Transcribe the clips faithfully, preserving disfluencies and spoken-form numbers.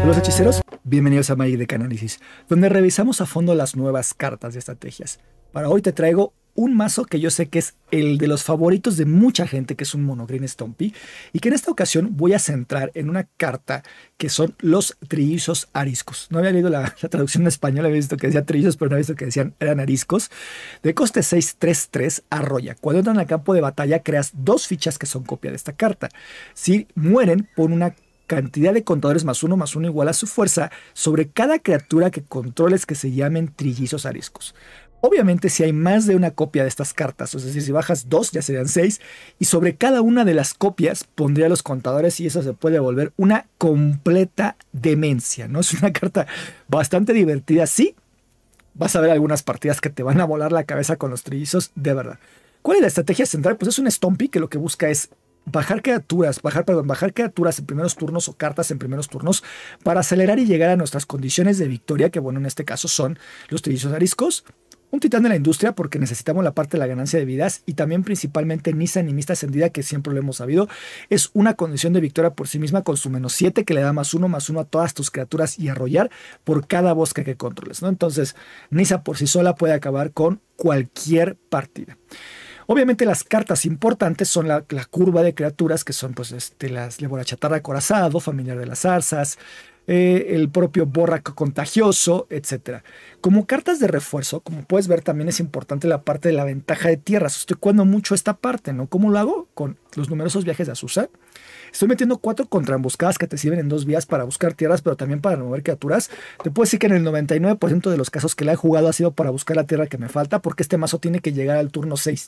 Los hechiceros, bienvenidos a Magic Deck Análisis, donde revisamos a fondo las nuevas cartas y estrategias. Para hoy te traigo un mazo que yo sé que es el de los favoritos de mucha gente, que es un Mono Green Stompy, y que en esta ocasión voy a centrar en una carta que son los Trillizos Ariscos. No había leído la, la traducción en español, había visto que decía trillizos, pero no había visto que decían eran ariscos. De coste seis tres tres, arrolla. Cuando entran al campo de batalla, creas dos fichas que son copia de esta carta. Si mueren, pon una cantidad de contadores más uno más uno igual a su fuerza sobre cada criatura que controles que se llamen Trillizos Ariscos. Obviamente, si hay más de una copia de estas cartas, es decir, si bajas dos ya serían seis, y sobre cada una de las copias pondría los contadores y eso se puede volver una completa demencia, ¿no? Es una carta bastante divertida, sí. Vas a ver algunas partidas que te van a volar la cabeza con los trillizos, de verdad. ¿Cuál es la estrategia central? Pues es un Stompy que lo que busca es bajar criaturas, bajar, perdón, bajar criaturas en primeros turnos o cartas en primeros turnos para acelerar y llegar a nuestras condiciones de victoria, que bueno, en este caso son los Trillizos Ariscos, un titán de la industria porque necesitamos la parte de la ganancia de vidas y también principalmente Nissa Animista Ascendida, que siempre lo hemos sabido, es una condición de victoria por sí misma con su menos siete que le da más uno más uno a todas tus criaturas y arrollar por cada bosque que controles, ¿no? Entonces, Nissa por sí sola puede acabar con cualquier partida. Obviamente las cartas importantes son la, la curva de criaturas, que son pues este, las Levorachatarra Acorazado, Familiar de las Zarzas, eh, el propio Borrac Contagioso, etcétera. Como cartas de refuerzo, como puedes ver, también es importante la parte de la ventaja de tierras. Estoy jugando mucho esta parte, ¿no? ¿Cómo lo hago? Con los numerosos viajes de Azusa. Estoy metiendo cuatro contraemboscadas que te sirven en dos vías para buscar tierras, pero también para remover criaturas. Te puedo decir que en el noventa y nueve por ciento de los casos que la he jugado ha sido para buscar la tierra que me falta, porque este mazo tiene que llegar al turno seis.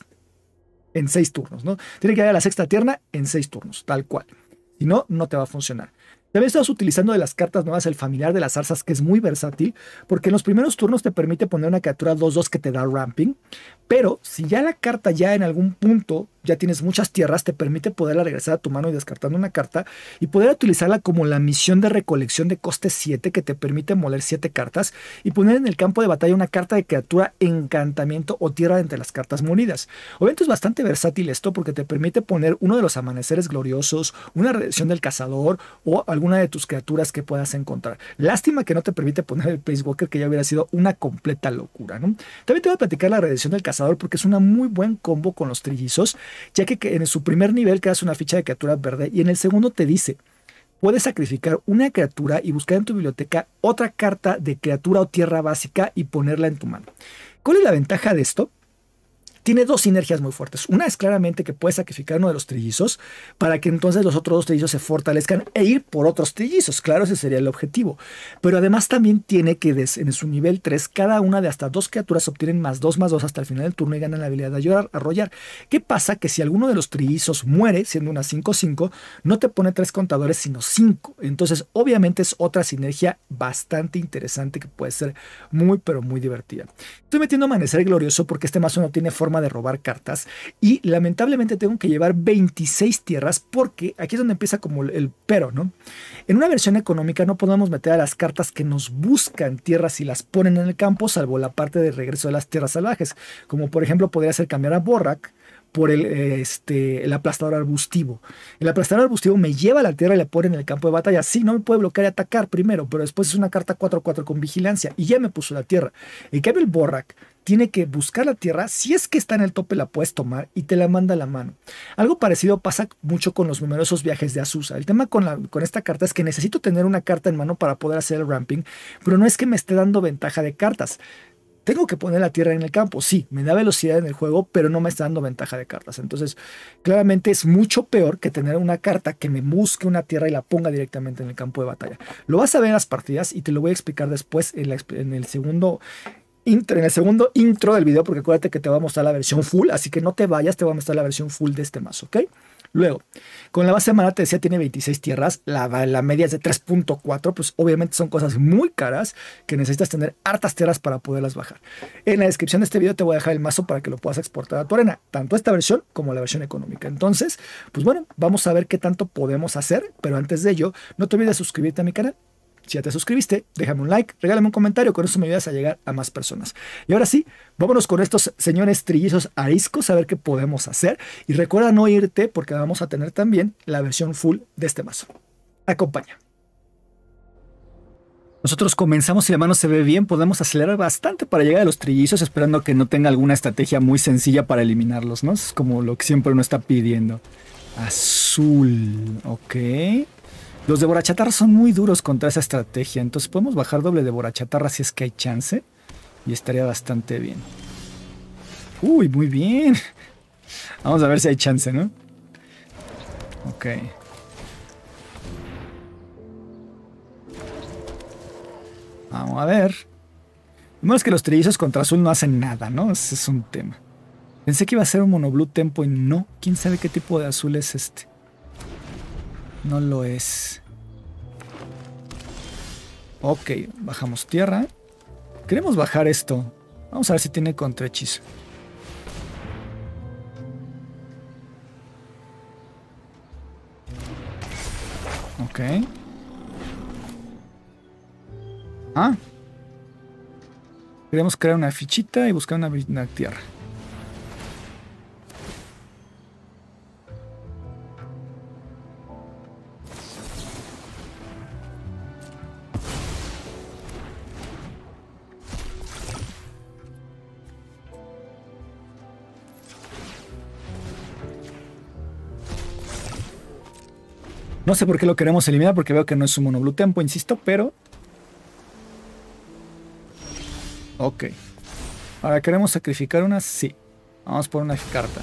En seis turnos, ¿no? Tiene que llegar a la sexta tierna en seis turnos, tal cual. Si no, no te va a funcionar. También estás utilizando de las cartas nuevas el Familiar de las Zarzas, que es muy versátil, porque en los primeros turnos te permite poner una criatura dos dos que te da ramping, pero si ya la carta ya en algún punto ya tienes muchas tierras, te permite poderla regresar a tu mano y descartando una carta y poder utilizarla como la misión de recolección de coste siete que te permite moler siete cartas y poner en el campo de batalla una carta de criatura, encantamiento o tierra entre las cartas moridas. Obviamente es bastante versátil esto porque te permite poner uno de los amaneceres gloriosos, una redención del cazador o alguna de tus criaturas que puedas encontrar. Lástima que no te permite poner el Placewalker, que ya hubiera sido una completa locura, ¿no? También te voy a platicar la redención del cazador porque es una muy buen combo con los trillizos, ya que en su primer nivel creas una ficha de criatura verde y en el segundo te dice: puedes sacrificar una criatura y buscar en tu biblioteca otra carta de criatura o tierra básica y ponerla en tu mano. ¿Cuál es la ventaja de esto? Tiene dos sinergias muy fuertes. Una es claramente que puedes sacrificar uno de los trillizos para que entonces los otros dos trillizos se fortalezcan e ir por otros trillizos. Claro, ese sería el objetivo. Pero además también tiene que en su nivel tres, cada una de hasta dos criaturas obtienen más dos más dos hasta el final del turno y ganan la habilidad de arrollar. ¿Qué pasa? Que si alguno de los trillizos muere, siendo una cinco cinco, no te pone tres contadores, sino cinco. Entonces, obviamente es otra sinergia bastante interesante que puede ser muy, pero muy divertida. Estoy metiendo Amanecer Glorioso porque este mazo no tiene forma de robar cartas y lamentablemente tengo que llevar veintiséis tierras porque aquí es donde empieza como el pero, ¿no? En una versión económica no podemos meter a las cartas que nos buscan tierras y las ponen en el campo, salvo la parte de regreso de las tierras salvajes, como por ejemplo podría ser cambiar a Borrac por el, este, el aplastador arbustivo. El aplastador arbustivo me lleva a la tierra y le pone en el campo de batalla. Sí, no me puede bloquear y atacar primero, pero después es una carta cuatro cuatro con vigilancia y ya me puso la tierra. En cambio el Borrac tiene que buscar la tierra, si es que está en el tope la puedes tomar y te la manda a la mano. Algo parecido pasa mucho con los numerosos viajes de Azusa. El tema con, la, con esta carta es que necesito tener una carta en mano para poder hacer el ramping, pero no es que me esté dando ventaja de cartas. Tengo que poner la tierra en el campo, sí, me da velocidad en el juego, pero no me está dando ventaja de cartas. Entonces, claramente es mucho peor que tener una carta que me busque una tierra y la ponga directamente en el campo de batalla. Lo vas a ver en las partidas y te lo voy a explicar después en, la, en el segundo intro, en el segundo intro del video, porque acuérdate que te va a mostrar la versión full, así que no te vayas, te va a mostrar la versión full de este mazo, ¿ok? Luego, con la base de mana te decía tiene veintiséis tierras, la, la media es de tres punto cuatro, pues obviamente son cosas muy caras que necesitas tener hartas tierras para poderlas bajar. En la descripción de este video te voy a dejar el mazo para que lo puedas exportar a tu arena, tanto esta versión como la versión económica. Entonces, pues bueno, vamos a ver qué tanto podemos hacer, pero antes de ello, no te olvides de suscribirte a mi canal. Si ya te suscribiste, déjame un like, regálame un comentario, con eso me ayudas a llegar a más personas. Y ahora sí, vámonos con estos señores trillizos ariscos a ver qué podemos hacer. Y recuerda no irte porque vamos a tener también la versión full de este mazo. Acompaña. Nosotros comenzamos y la mano se ve bien, podemos acelerar bastante para llegar a los trillizos, esperando que no tenga alguna estrategia muy sencilla para eliminarlos, ¿no? Es como lo que siempre uno está pidiendo. Azul, ok. Los devorachatarras son muy duros contra esa estrategia, entonces podemos bajar doble devorachatarra si es que hay chance. Y estaría bastante bien. Uy, muy bien. Vamos a ver si hay chance, ¿no? Ok. Vamos a ver. Lo malo es que los trillizos contra azul no hacen nada, ¿no? Ese es un tema. Pensé que iba a ser un monoblue tempo y no. ¿Quién sabe qué tipo de azul es este? No lo es. Ok, bajamos tierra. Queremos bajar esto. Vamos a ver si tiene contrahechizo. Ok. Ah. Queremos crear una fichita y buscar una, una tierra. No sé por qué lo queremos eliminar, porque veo que no es un monoblue tempo, insisto, pero... Ok. Ahora, ¿queremos sacrificar una? Sí. Vamos por una carta.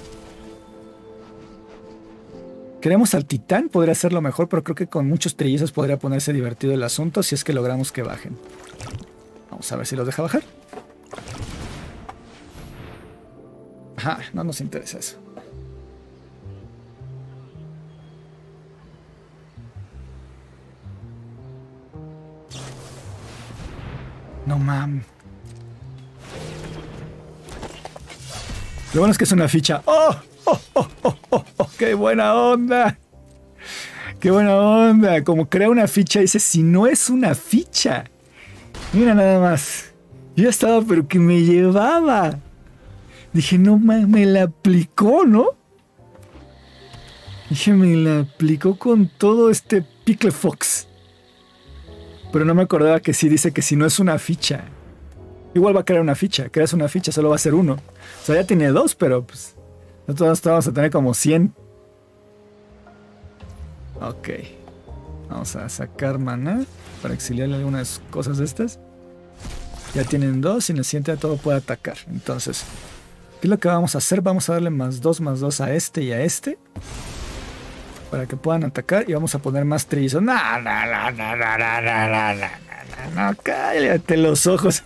Queremos al titán, podría ser lo mejor, pero creo que con muchos trillizos podría ponerse divertido el asunto si es que logramos que bajen. Vamos a ver si los deja bajar. Ajá, no nos interesa eso. No mames. Lo bueno es que es una ficha. ¡Oh! ¡Oh, oh, oh, oh, oh! ¡Qué buena onda! ¡Qué buena onda! Como crea una ficha, dice, si no es una ficha. Mira nada más. Yo estaba, pero que me llevaba. Dije, no mames, me la aplicó, ¿no? Dije, me la aplicó con todo este Pickle Fox. Pero no me acordaba que sí dice que si no es una ficha. Igual va a crear una ficha. Creas una ficha, solo va a ser uno. O sea, ya tiene dos, pero pues... nosotros vamos a tener como cien. Ok. Vamos a sacar mana para exiliarle algunas cosas de estas. Ya tienen dos y en el siguiente todo puede atacar. Entonces, ¿qué es lo que vamos a hacer? Vamos a darle más dos, más dos a este y a este. Para que puedan atacar y vamos a poner más trillizos. No, no, no, no, no, no, no, no, no, no, cállate los ojos.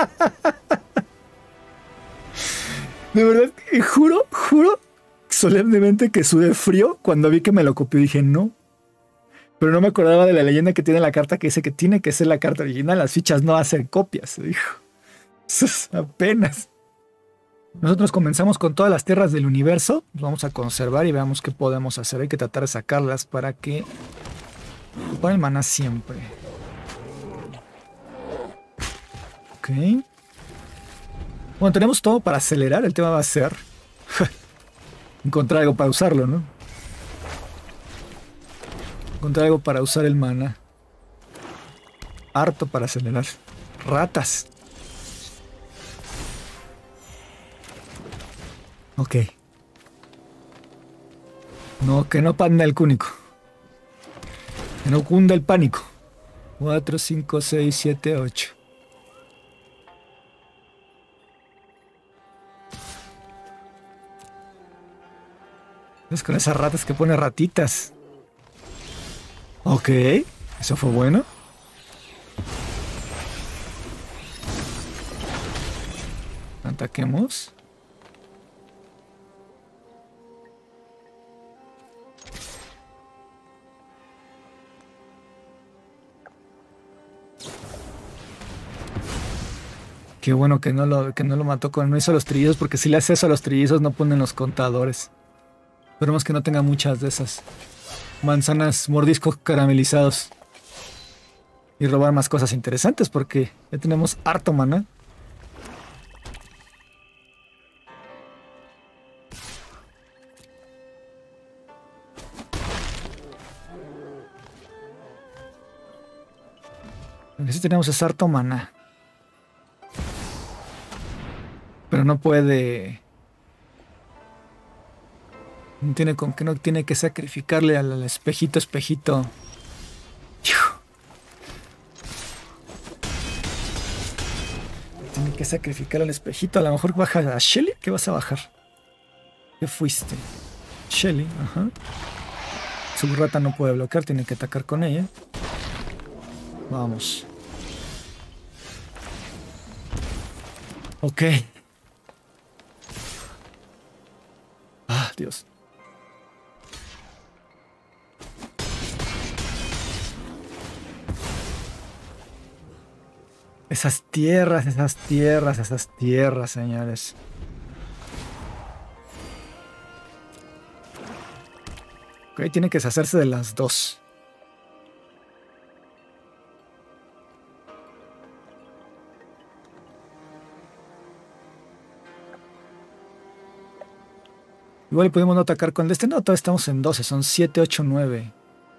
De verdad, juro, juro solemnemente que sudé frío cuando vi que me lo copió. Dije, no. Pero no me acordaba de la leyenda que tiene la carta que dice que tiene que ser la carta original. Las fichas no hacen copias, dijo. Eso es apenas. Nosotros comenzamos con todas las tierras del universo. Las vamos a conservar y veamos qué podemos hacer. Hay que tratar de sacarlas para que... para el maná siempre. Ok. Bueno, tenemos todo para acelerar. El tema va a ser... encontrar algo para usarlo, ¿no? Encontrar algo para usar el maná. Harto para acelerar. Ratas. Ok. No, que no panda el cúnico. Que no cunda el pánico. cuatro, cinco, seis, siete, ocho. Es con esas ratas que pone ratitas. Ok. Eso fue bueno. Ataquemos. Qué bueno que no lo, que no lo mató con... no hizo los trillizos, porque si le hace eso a los trillizos no ponen los contadores. Esperemos que no tenga muchas de esas manzanas, mordiscos caramelizados. Y robar más cosas interesantes, porque ya tenemos harto maná. sí tenemos ese harto maná. Pero no puede... No tiene con que no tiene que sacrificarle al, al espejito, espejito. Tiene que sacrificar al espejito. A lo mejor baja a Shelly. ¿Qué vas a bajar? ¿Qué fuiste? Shelly, ajá. Su rata no puede bloquear, tiene que atacar con ella. Vamos. Ok. Ah, Dios. Esas tierras, esas tierras, esas tierras, señores. Ok, tiene que deshacerse de las dos. Igual podemos no atacar con el de este. No, todavía estamos en doce. Son siete, ocho, nueve.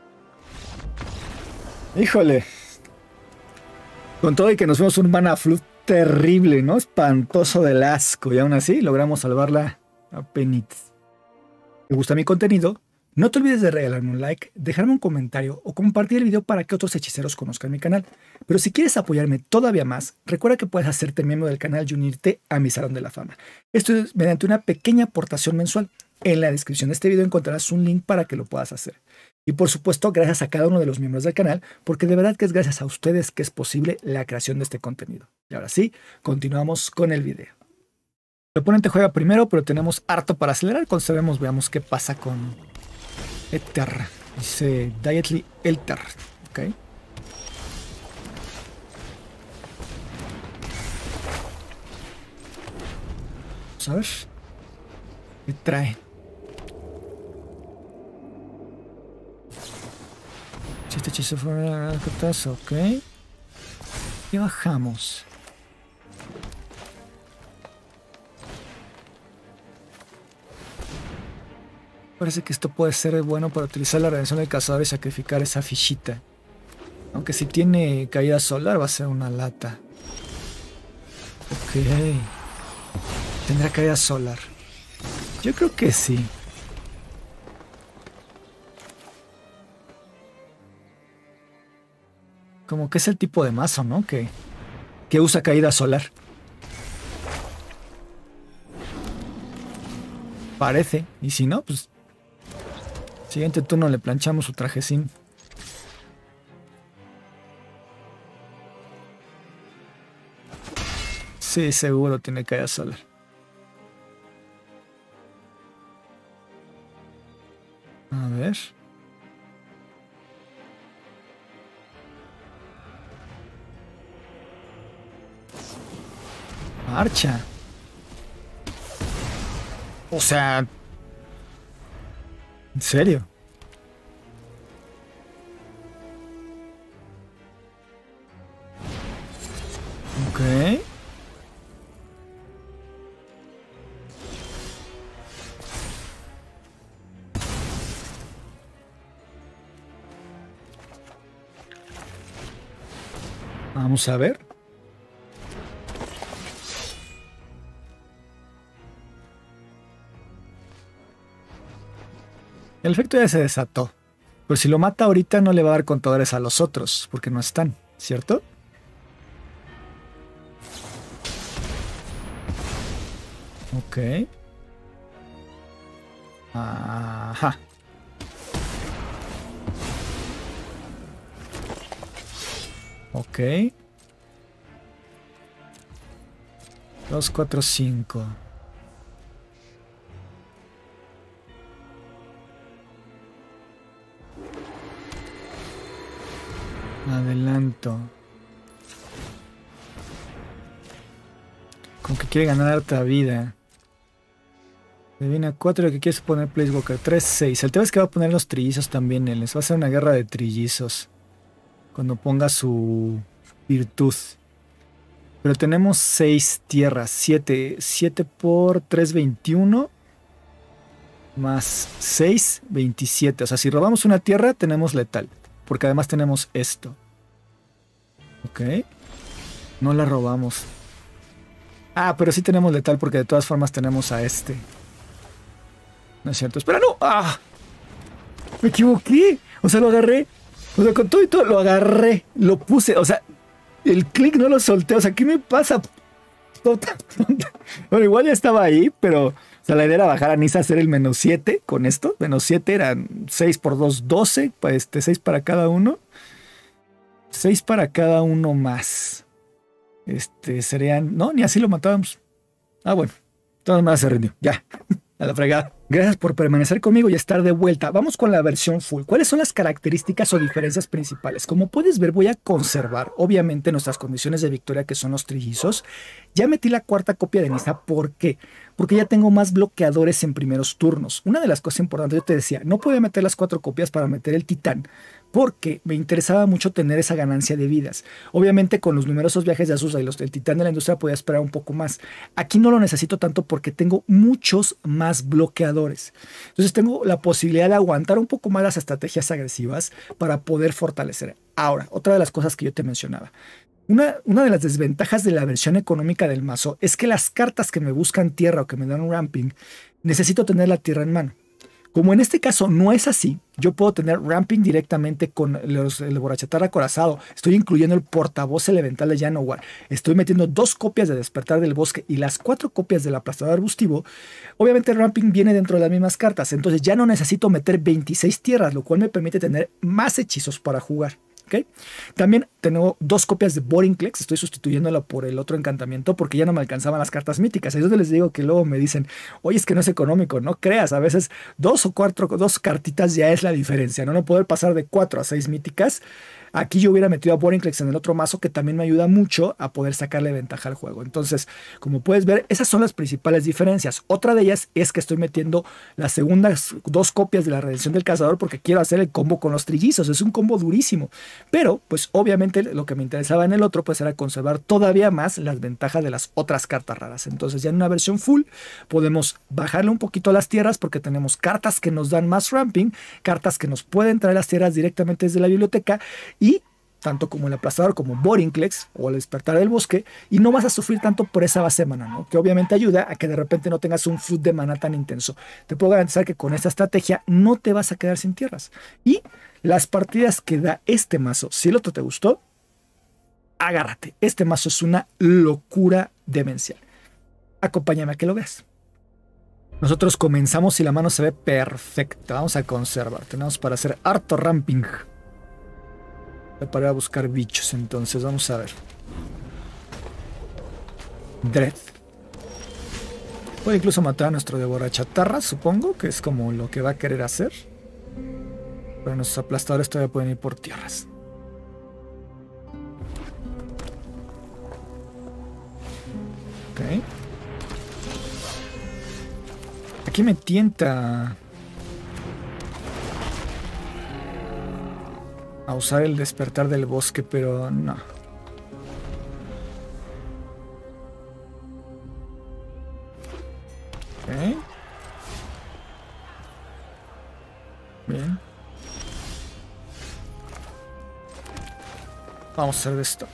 Híjole. Con todo y que nos vemos un mana flu terrible, ¿no? Espantoso del asco. Y aún así logramos salvarla a penitas. ¿Te gusta mi contenido? No te olvides de regalarme un like, dejarme un comentario o compartir el video para que otros hechiceros conozcan mi canal. Pero si quieres apoyarme todavía más, recuerda que puedes hacerte miembro del canal y unirte a mi Salón de la Fama. Esto es mediante una pequeña aportación mensual. En la descripción de este video encontrarás un link para que lo puedas hacer. Y por supuesto, gracias a cada uno de los miembros del canal, porque de verdad que es gracias a ustedes que es posible la creación de este contenido. Y ahora sí, continuamos con el video. El oponente juega primero, pero tenemos harto para acelerar. Concebemos, veamos qué pasa con Ether. Dice Dietly Elter. Ok. Vamos a ver. ¿Qué trae? Si este hechizo fuera ok. Y bajamos. Parece que esto puede ser bueno para utilizar la redención del cazador y sacrificar esa fichita. Aunque si tiene caída solar va a ser una lata. Ok. ¿Tendrá caída solar? Yo creo que sí. Como que es el tipo de mazo, ¿no? Que, que usa caída solar. Parece. Y si no, pues... Siguiente turno le planchamos su trajecín. Sí, seguro tiene caída solar. A ver... Marcha. O sea... ¿En serio? Ok. Vamos a ver. El efecto ya se desató. Pero si lo mata ahorita no le va a dar contadores a los otros, porque no están, ¿cierto? Ok. Ajá. Ok. Dos, cuatro, cinco. Adelanto. Con que quiere ganar harta vida. Le viene a cuatro, lo que quiere es poner Placewalker. tres, seis. El tema es que va a poner los trillizos también. Él les va a hacer una guerra de trillizos. Cuando ponga su virtud. Pero tenemos seis tierras. siete. siete por tres, veintiuno. Más seis, veintisiete. O sea, si robamos una tierra, tenemos letal. Porque además tenemos esto. Ok. No la robamos. Ah, pero sí tenemos letal porque de todas formas tenemos a este. No es cierto. Espera, no. ¡Ah! Me equivoqué. O sea, lo agarré. O sea, con todo y todo lo agarré. Lo puse. O sea, el clic no lo solté. O sea, ¿qué me pasa? Bueno, igual ya estaba ahí, pero o sea, la idea era bajar a Nisa a hacer el menos siete con esto. Menos siete eran seis por dos, doce. Este, seis para cada uno. seis para cada uno más. Este, serían... No, ni así lo matábamos. Ah, bueno. Todo más se rindió. Ya. A la fregada. Gracias por permanecer conmigo y estar de vuelta. Vamos con la versión full. ¿Cuáles son las características o diferencias principales? Como puedes ver, voy a conservar, obviamente, nuestras condiciones de victoria, que son los trillizos. Ya metí la cuarta copia de Nisa. ¿Por qué? Porque ya tengo más bloqueadores en primeros turnos. Una de las cosas importantes, yo te decía, no podía meter las cuatro copias para meter el titán, porque me interesaba mucho tener esa ganancia de vidas. Obviamente, con los numerosos viajes de Azusa y los del titán de la industria podía esperar un poco más. Aquí no lo necesito tanto porque tengo muchos más bloqueadores. Entonces tengo la posibilidad de aguantar un poco más las estrategias agresivas para poder fortalecer. Ahora, otra de las cosas que yo te mencionaba. Una, una de las desventajas de la versión económica del mazo es que las cartas que me buscan tierra o que me dan un ramping, necesito tener la tierra en mano. Como en este caso no es así, yo puedo tener ramping directamente con los, el Borachatar acorazado. Estoy incluyendo el portavoz elemental de Llanowar. Estoy metiendo dos copias de Despertar del Bosque y las cuatro copias del Aplastador Arbustivo. Obviamente el ramping viene dentro de las mismas cartas, entonces ya no necesito meter veintiséis tierras, lo cual me permite tener más hechizos para jugar. ¿Okay? También tengo dos copias de Borinclex, estoy sustituyéndolo por el otro encantamiento porque ya no me alcanzaban las cartas míticas. Ahí es donde les digo que luego me dicen, oye, es que no es económico. No creas, a veces dos o cuatro, dos cartitas ya es la diferencia, ¿no? No poder pasar de cuatro a seis míticas. Aquí yo hubiera metido a Borinclex en el otro mazo, que también me ayuda mucho a poder sacarle ventaja al juego. Entonces, como puedes ver, esas son las principales diferencias. Otra de ellas es que estoy metiendo las segundas dos copias de la Redención del Cazador porque quiero hacer el combo con los trillizos. Es un combo durísimo. Pero, pues obviamente lo que me interesaba en el otro pues era conservar todavía más las ventajas de las otras cartas raras. Entonces ya en una versión full podemos bajarle un poquito a las tierras porque tenemos cartas que nos dan más ramping, cartas que nos pueden traer las tierras directamente desde la biblioteca, y tanto como el Aplastador como Borinclex o el Despertar del Bosque, y no vas a sufrir tanto por esa base de mana, ¿no? Que obviamente ayuda a que de repente no tengas un flood de mana tan intenso. Te puedo garantizar que con esta estrategia no te vas a quedar sin tierras. Y las partidas que da este mazo, si el otro te gustó, agárrate. Este mazo es una locura demencial. Acompáñame a que lo veas. Nosotros comenzamos y la mano se ve perfecta. Vamos a conservar. Tenemos para hacer harto ramping. Para buscar bichos, entonces vamos a ver. Dread. Puede incluso matar a nuestro Devorachatarra, supongo, que es como lo que va a querer hacer. Pero nuestros aplastadores todavía pueden ir por tierras. Ok. Aquí me tienta a usar el Despertar del Bosque, pero no. Ok. Bien. Vamos a hacer de esto.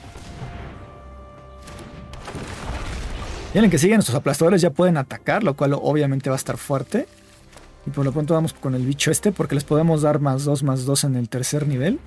Y en el que sigue, nuestros aplastadores ya pueden atacar, lo cual obviamente va a estar fuerte. Y por lo pronto vamos con el bicho este, porque les podemos dar más dos, más dos en el tercer nivel.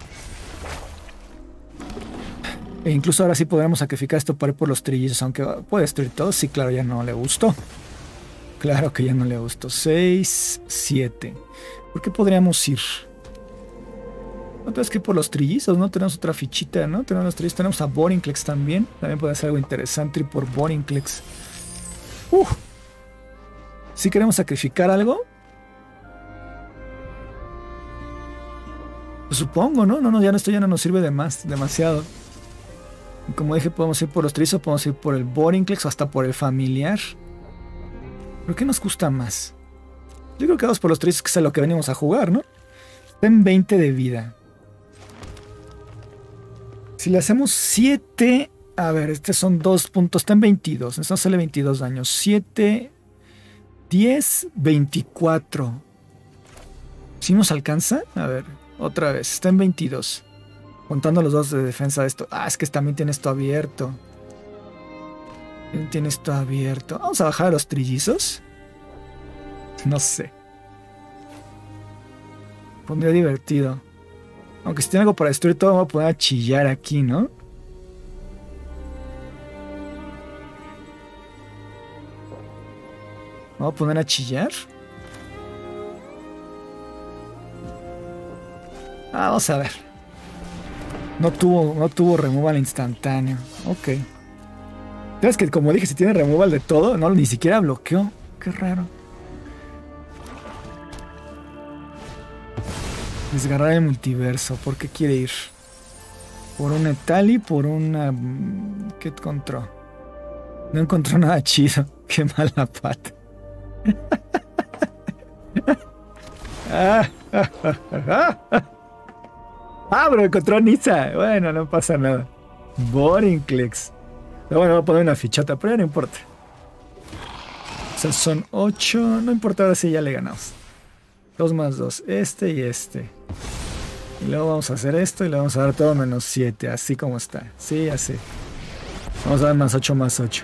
E incluso ahora sí podremos sacrificar esto para ir por los trillizos, aunque puede destruir todo. Sí, claro, ya no le gustó. Claro que ya no le gustó. seis, siete. ¿Por qué podríamos ir? No tenemos que ir por los trillizos, ¿no? Tenemos otra fichita, ¿no? Tenemos los trillizos, tenemos a Borinclex también. También puede ser algo interesante ir por Borinclex. Uf. Si queremos sacrificar algo, pues supongo, ¿no? No, no, ya no, esto ya no nos sirve de más, demasiado. Y como dije, podemos ir por los trillizos, podemos ir por el Borinclex o hasta por el familiar. ¿Pero qué nos gusta más? Yo creo que vamos por los trillizos, que es a lo que venimos a jugar, ¿no? Está en veinte de vida. Si le hacemos siete... A ver, estos son dos puntos. Está en veintidós. Entonces sale veintidós daños. siete, diez, veinticuatro. ¿Sí nos alcanza? A ver, otra vez. Está en veintidós. Contando los dos de defensa de esto. Ah, es que también tiene esto abierto. Tiene esto abierto. Vamos a bajar a los trillizos. No sé. Pondría divertido. Aunque si tiene algo para destruir todo, voy a poder chillar aquí, ¿no? Vamos a poner a chillar. Ah, vamos a ver. No tuvo, no tuvo removal instantáneo. Ok. ¿Sabes que como dije, si tiene removal de todo, no, ni siquiera bloqueó? Qué raro. Desgarrar el multiverso. ¿Por qué quiere ir? Por un Etali, por una... ¿Qué encontró? No encontró nada chido. Qué mala pata. ah, ah, ah, ah, ah. ah, pero encontró a Nissa. Bueno, no pasa nada. Borinclex. Pero bueno, voy a poner una fichota, pero ya no importa. O sea, son ocho. No importa, ahora sí ya le ganamos. dos más dos. Este y este. Y luego vamos a hacer esto y le vamos a dar todo menos siete. Así como está. Sí, así. Vamos a dar más ocho más ocho.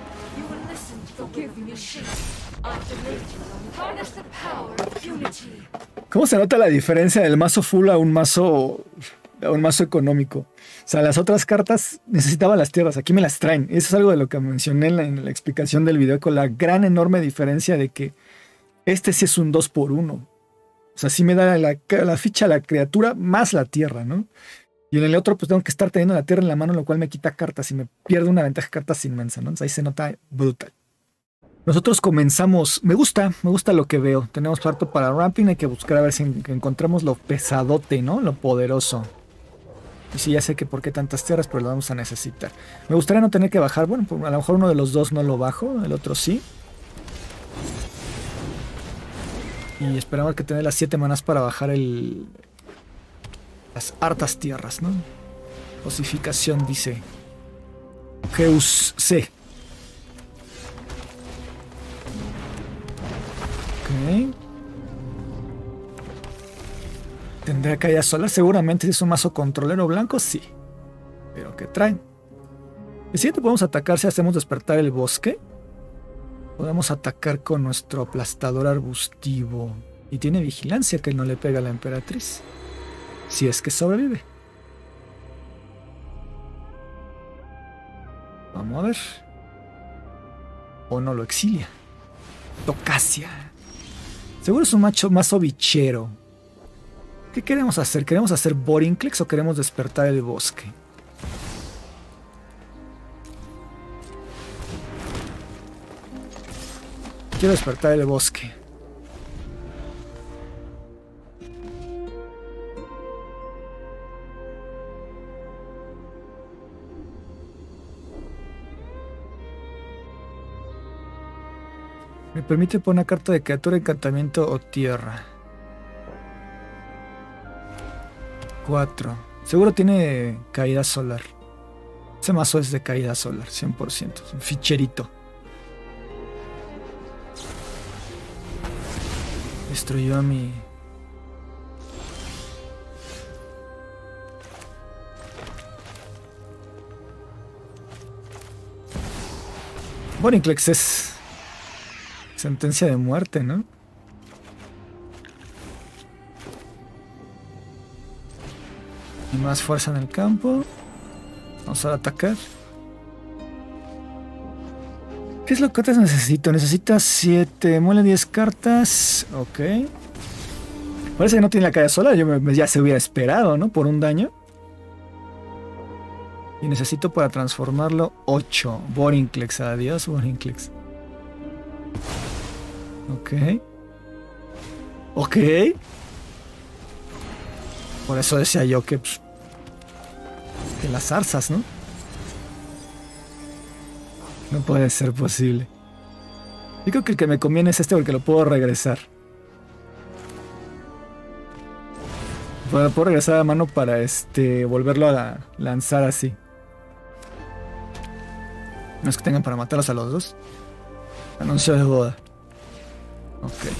¿Cómo se nota la diferencia del mazo full a un mazo, a un mazo económico? O sea, las otras cartas necesitaban las tierras, aquí me las traen. Eso es algo de lo que mencioné en la, en la explicación del video, con la gran enorme diferencia de que este sí es un dos por uno. O sea, sí me da la, la ficha la criatura más la tierra, ¿no? Y en el otro pues tengo que estar teniendo la tierra en la mano, lo cual me quita cartas y me pierde una ventaja de cartas inmensa, ¿no? Entonces ahí se nota brutal. Nosotros comenzamos, me gusta, me gusta lo que veo. Tenemos harto para ramping, hay que buscar a ver si encontramos lo pesadote, ¿no? Lo poderoso. Y sí, ya sé que por qué tantas tierras, pero lo vamos a necesitar. Me gustaría no tener que bajar, bueno, a lo mejor uno de los dos no lo bajo, el otro sí. Y esperamos que tener las siete manas para bajar el... las hartas tierras, ¿no? Osificación dice. Geus C. Ok. ¿Tendrá caída solar? Seguramente si es un mazo controlero blanco, sí. Pero ¿qué traen? El siguiente podemos atacar si hacemos despertar el bosque. Podemos atacar con nuestro aplastador arbustivo. Y tiene vigilancia que no le pega a la emperatriz. Si es que sobrevive. Vamos a ver. O no lo exilia. Tocasia. Seguro es un macho mazo bichero. ¿Qué queremos hacer? ¿Queremos hacer Borinclex o queremos despertar el bosque? Quiero despertar el bosque. Me permite poner una carta de criatura, encantamiento o tierra. cuatro. Seguro tiene caída solar. Ese mazo es de caída solar, cien por ciento. Es un ficherito. Destruyó a mi... Borinclex es... sentencia de muerte, ¿no? Y más fuerza en el campo. Vamos a atacar. ¿Qué es lo que te necesito? Necesitas siete. Muele diez cartas. Ok. Parece que no tiene la caída solar. Yo me, ya se hubiera esperado, ¿no? Por un daño. Y necesito para transformarlo ocho. Borinclex. Adiós, Borinclex. Ok. Ok. Por eso decía yo que... Pues, que las zarzas, ¿no? No puede ser posible. Yo creo que el que me conviene es este porque lo puedo regresar. Puedo, puedo regresar a mano para este volverlo a lanzar así. No es que tengan para matarlos a los dos. Anuncio de boda. Ok.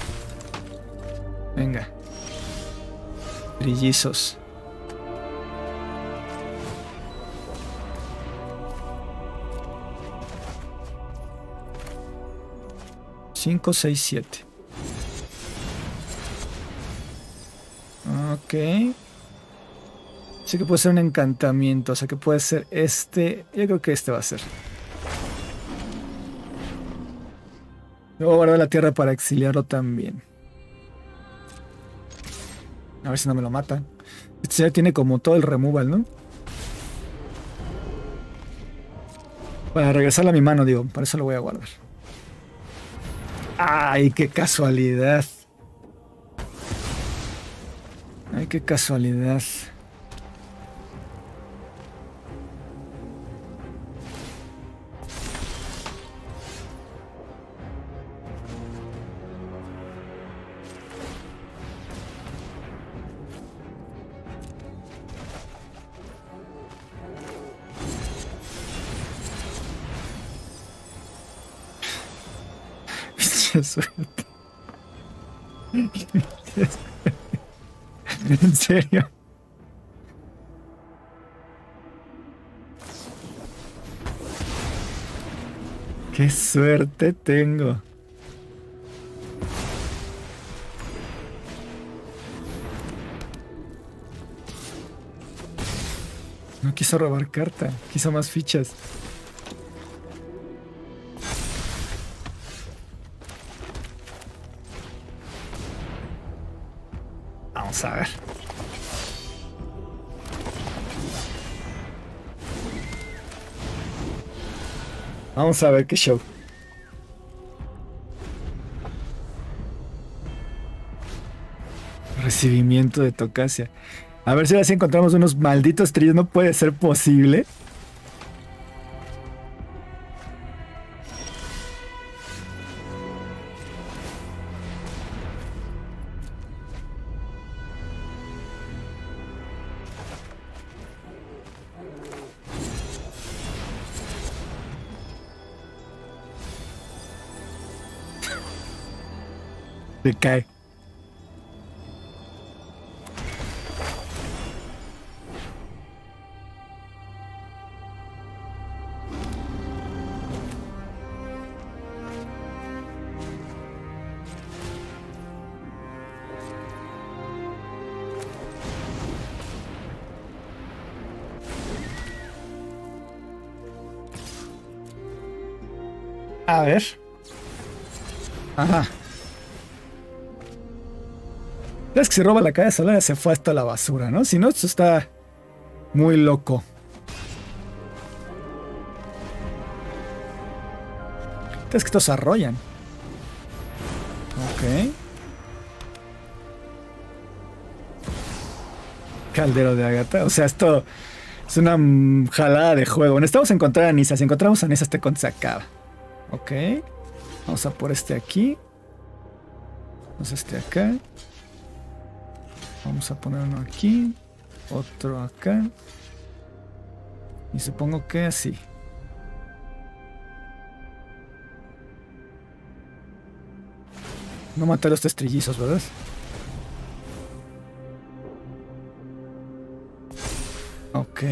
Venga. Trillizos. cinco, seis, siete. Ok. Sí que puede ser un encantamiento. O sea que puede ser este. Yo creo que este va a ser. Luego guardar la tierra para exiliarlo también. A ver si no me lo matan. Este ya tiene como todo el removal, ¿no? Para regresarle a mi mano, digo. Para eso lo voy a guardar. ¡Ay, qué casualidad! ¡Ay, qué casualidad! Suerte. ¿En serio? ¡Qué suerte tengo! No quiso robar carta, quiso más fichas. Vamos a ver. Vamos a ver qué show. Recibimiento de Tocasia. A ver si ahora sí encontramos unos malditos trillos. No puede ser posible. Se cae. A ver. Ajá. Es que se roba la calle solar, se fue hasta la basura, ¿no? Si no, esto está muy loco. Es que estos arrollan. Ok. Caldero de Ágata. O sea, esto es una jalada de juego. Necesitamos encontrar a Nissa. Si encontramos a Nissa, este con se acaba. Ok. Vamos a por este aquí. Vamos a este acá. Vamos a poner uno aquí. Otro acá. Y supongo que así. No matar a los trillizos, ¿verdad? Ok.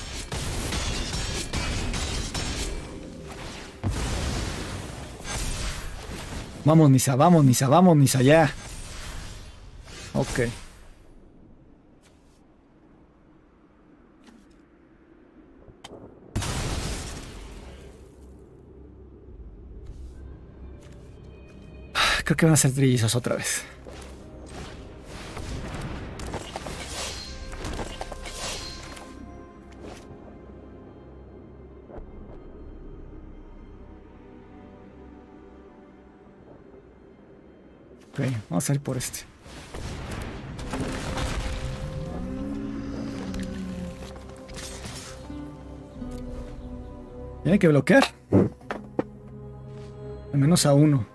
Vamos, Nissa, vamos, Nissa, vamos, Nissa, ya. Ok. Creo que van a ser trillizos otra vez. Ok, vamos a ir por este. Tiene que bloquear. Al menos a uno.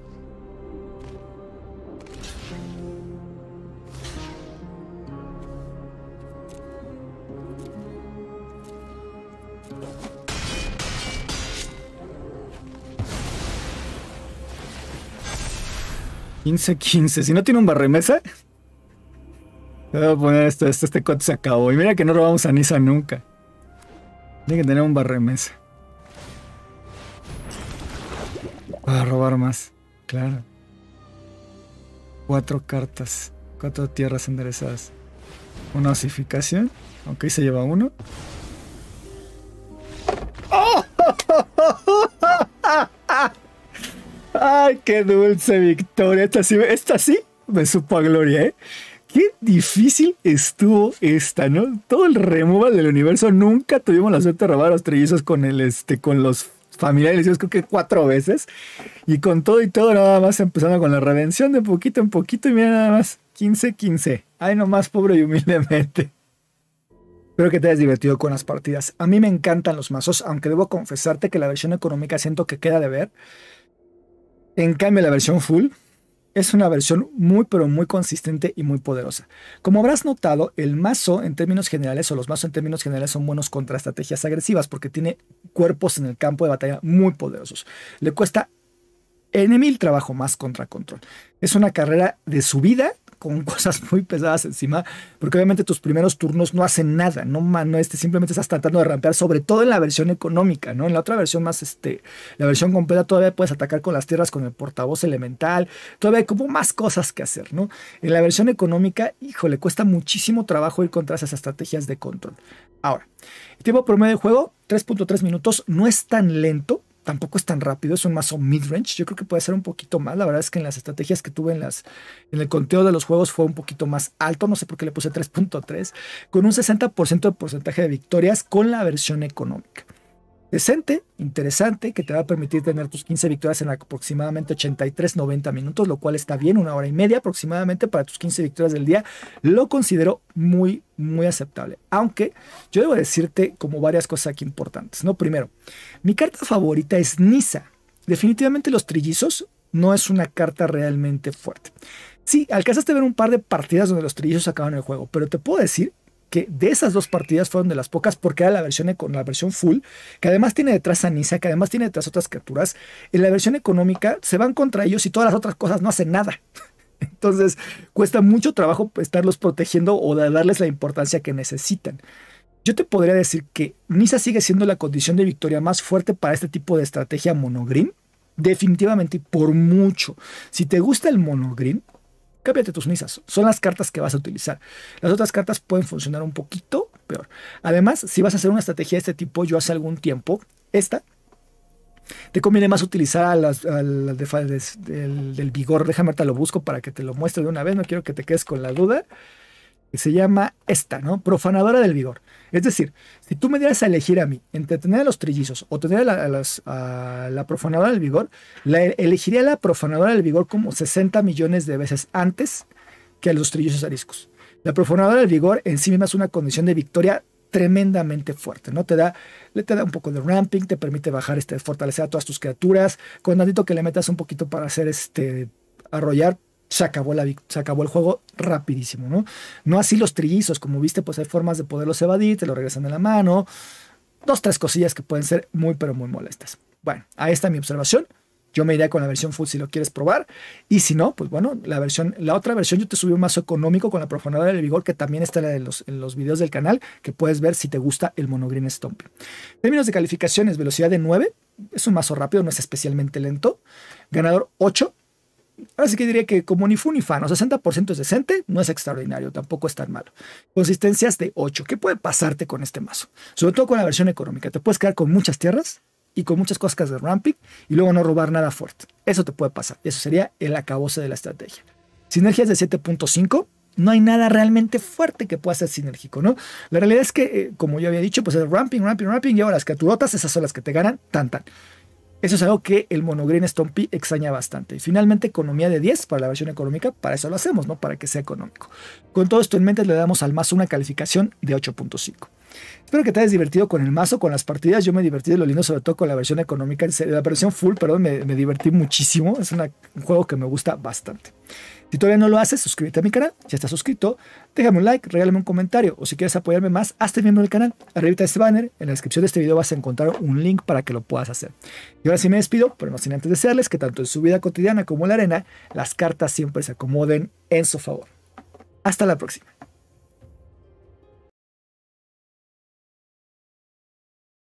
quince quince. Si no tiene un barremesa, te voy a poner esto. Este, este cote se acabó. Y mira que no robamos a Nissa nunca. Tiene que tener un barremesa para robar más. Claro. Cuatro cartas. Cuatro tierras enderezadas. Una osificación. Ok, se lleva uno. ¡Oh! ¡Ay, qué dulce victoria! Esta sí, esta sí me supo a gloria, ¿eh? Qué difícil estuvo esta, ¿no? Todo el removal del universo. Nunca tuvimos la suerte de robar a los trillizos con, el, este, con los familiares. Yo creo que cuatro veces. Y con todo y todo, nada más empezando con la redención de poquito en poquito. Y mira nada más, quince quince. Ay, nomás, pobre y humildemente. Espero que te hayas divertido con las partidas. A mí me encantan los mazos, aunque debo confesarte que la versión económica siento que queda de ver. En cambio, la versión full es una versión muy pero muy consistente y muy poderosa. Como habrás notado, el mazo en términos generales o los mazos en términos generales son buenos contra estrategias agresivas porque tiene cuerpos en el campo de batalla muy poderosos. Le cuesta en mil trabajo más contra control. Es una carrera de subida con cosas muy pesadas encima, porque obviamente tus primeros turnos no hacen nada, no, no este, simplemente estás tratando de rampear, sobre todo en la versión económica, ¿no? En la otra versión más, este, la versión completa todavía puedes atacar con las tierras con el portavoz elemental, todavía hay como más cosas que hacer, ¿no? En la versión económica, híjole, cuesta muchísimo trabajo ir contra esas estrategias de control. Ahora, el tiempo promedio de juego, tres punto tres minutos, no es tan lento, tampoco es tan rápido, es un mazo mid-range. Yo creo que puede ser un poquito más. La verdad es que en las estrategias que tuve en, las, en el conteo de los juegos fue un poquito más alto. No sé por qué le puse tres punto tres. Con un sesenta por ciento de porcentaje de victorias con la versión económica. Decente, interesante, que te va a permitir tener tus quince victorias en aproximadamente ochenta y tres noventa minutos, lo cual está bien, una hora y media aproximadamente para tus quince victorias del día. Lo considero muy, muy aceptable. Aunque yo debo decirte como varias cosas aquí importantes, ¿no? Primero, mi carta favorita es Nissa. Definitivamente los trillizos no es una carta realmente fuerte. Sí, alcanzaste a ver un par de partidas donde los trillizos acaban el juego, pero te puedo decir que de esas dos partidas fueron de las pocas porque era la versión, con la versión full, que además tiene detrás a Nissa, que además tiene detrás otras criaturas. En la versión económica se van contra ellos y todas las otras cosas no hacen nada. Entonces cuesta mucho trabajo estarlos protegiendo o darles la importancia que necesitan. Yo te podría decir que Nissa sigue siendo la condición de victoria más fuerte para este tipo de estrategia monogreen. Definitivamente por mucho. Si te gusta el monogreen, cámbiate tus Nissas, son las cartas que vas a utilizar. Las otras cartas pueden funcionar un poquito peor. Además, si vas a hacer una estrategia de este tipo, yo hace algún tiempo, esta, te conviene más utilizar a las, a las de, de, del, del vigor. Déjame ahorita lo busco para que te lo muestre de una vez, no quiero que te quedes con la duda. Que se llama esta, ¿no? Profanadora del vigor. Es decir, si tú me dieras a elegir a mí entre tener a los trillizos o tener a la, a las, a la profanadora del vigor, la, elegiría a la profanadora del vigor como sesenta millones de veces antes que a los trillizos ariscos. La profanadora del vigor en sí misma es una condición de victoria tremendamente fuerte, ¿no? Te da, le te da un poco de ramping, te permite bajar, este, fortalecer a todas tus criaturas, con tantito que le metas un poquito para hacer este, arrollar, se acabó, la, se acabó el juego rapidísimo, ¿no? No así los trillizos, como viste, pues hay formas de poderlos evadir, te lo regresan de la mano, dos, tres cosillas que pueden ser muy, pero muy molestas. Bueno, ahí está mi observación. Yo me iría con la versión full si lo quieres probar. Y si no, pues bueno, la versión, la otra versión yo te subí un mazo económico con la profanadora del vigor, que también está en los, en los videos del canal, que puedes ver si te gusta el monogreen Stompy. En términos de calificaciones, velocidad de nueve, es un mazo rápido, no es especialmente lento. Ganador ocho. Ahora sí que diría que como ni fu ni fa, ¿no? sesenta por ciento es decente, no es extraordinario, tampoco es tan malo. Consistencias de ocho. ¿Qué puede pasarte con este mazo? Sobre todo con la versión económica. Te puedes quedar con muchas tierras y con muchas cosas de ramping y luego no robar nada fuerte. Eso te puede pasar. Eso sería el acabose de la estrategia. Sinergias de siete punto cinco. No hay nada realmente fuerte que pueda ser sinérgico, ¿no? La realidad es que, eh, como yo había dicho, pues es ramping, ramping, ramping y ahora las criaturotas, esas son las que te ganan, tan, tan. Eso es algo que el monogreen Stompy extraña bastante. Y finalmente, economía de diez para la versión económica. Para eso lo hacemos, ¿no? Para que sea económico. Con todo esto en mente, le damos al mazo una calificación de ocho punto cinco. Espero que te hayas divertido con el mazo, con las partidas. Yo me divertí de lo lindo, sobre todo con la versión económica. La versión full, perdón, me, me divertí muchísimo. Es una, un juego que me gusta bastante. Si todavía no lo haces, suscríbete a mi canal. Si estás suscrito, déjame un like, regálame un comentario. O si quieres apoyarme más, hazte miembro del canal. Arriba de este banner, en la descripción de este video vas a encontrar un link para que lo puedas hacer. Y ahora sí me despido, pero no sin antes desearles que tanto en su vida cotidiana como en la arena, las cartas siempre se acomoden en su favor. Hasta la próxima.